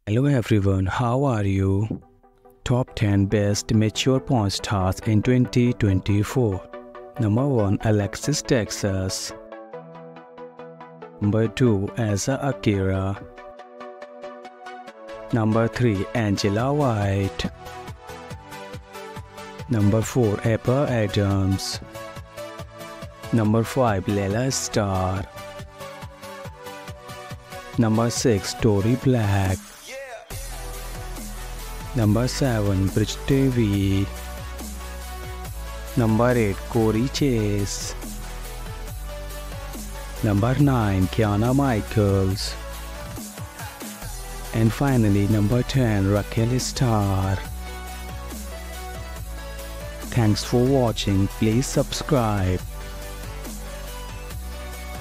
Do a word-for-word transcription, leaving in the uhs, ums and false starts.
Hello everyone, how are you? Top ten Best Mature Porn Stars in twenty twenty-four. Number one. Alexis Texas. Number two. Asa Akira. Number three. Angela White. Number four. Apple Adams. Number five. Layla Starr. Number six. Tory Black. Number seven. Bridge T V. Number eight. Corey Chase. Number nine. Kiana Michaels. And finally, number ten. Raquel Starr. Thanks for watching. Please subscribe.